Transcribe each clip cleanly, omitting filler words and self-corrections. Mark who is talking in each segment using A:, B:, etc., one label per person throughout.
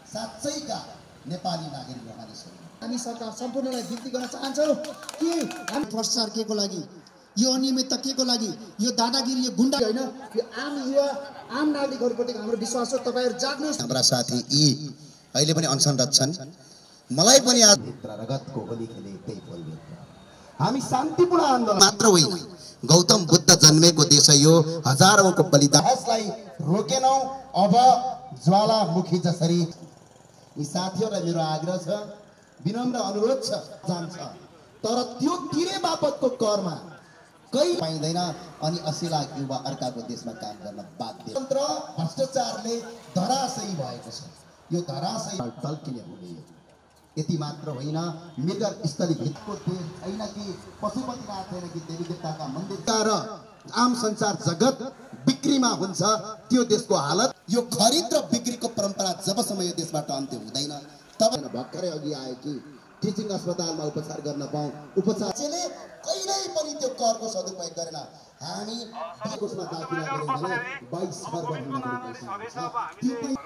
A: साँच्चैका नेपाली नागरिक मानिसहरू
B: हामी सरकार सम्पूर्णलाई विनती गर्न चाहन्छौँ कि हामी भ्रष्टाचार केको लागि, यो अनियमितता केको लागि, यो दादागिरी, यो गुण्डा होइन, यो आम युवा आम नागरिकहरूप्रति हाम्रो विश्वास हो। तपाईहरु जाग्नुहोस्।
A: हाम्रा साथी यी अहिले पनि अनसनरत छन्। मलाई पनि आज रगतको होली खेले त्यही फलभित्र हामी शान्तिपूर्ण आन्दोलन मात्र होइन, गौतम बुद्ध जन्मेको देश यो, हजारौंको बलिदानलाई रोकेनौं। अब ज्वालामुखी जसरी यी साथीहरूलाई मेरो आग्रह छ, विनम्र अनुरोध छ, जान्छ तर त्यो तिरे बापतको करमा कही पाइँदैन अनि 80 लाख युवा अर्काको देशमा काम गर्न बाध्य। तन्त्र भ्रष्टाचारले धराशयी भएको छ। यो धराशयी टल्किने हुने यति मात्र होइन, मृग स्थली भित्रको देश छैन कि पशुपतिनाथ छैन कि देवी देवताका मन्दिर र आम संसार जगत बिक्रीमा हुन्छ त्यो देशको हालत। यो खरिद र बिक्रीको परम्परा जबसम्म यो देशबाट अन्त्य हुँदैन तब भर्खरै अघि आयो कि टिचिङ अस्पतालमा उपचार गर्न पाऊँ, उपचारले कहिल्यै पनि त्यो करको सदुपयोग गरेन। हामी कोषमा दाखिला गऱ्यौँ भने 22 खर्ब भन्दा बढी पैसा हुन्छ।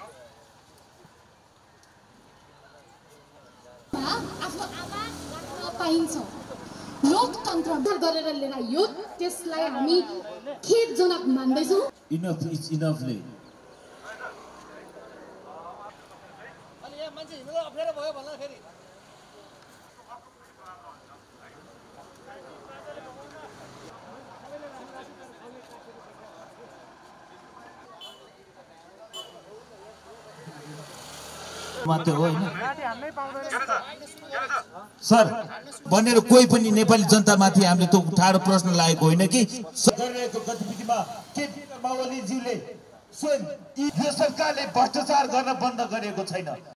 C: आफ्नो आवाज राख्न पाइन्छ। लोकतन्त्र गरेर लिएर यो त्यसलाई हामी खेदजनक मान्दैछौँ।
D: इनफ इज इनफले
E: अनि यहाँ मान्छे हिँड्नु अप्ठ्यारो भयो भन्ला फेरि
D: मात्र हो हैन सर भनेर कोही पनि नेपाली जनतामाथि हामीले त्यो ठाडो प्रश्न लागेको होइन कि गरिरहेको गतिविधिमा के माओवादीज्यूले स्वयं यो सरकारले भ्रष्टाचार गर्न बन्द गरेको छैन।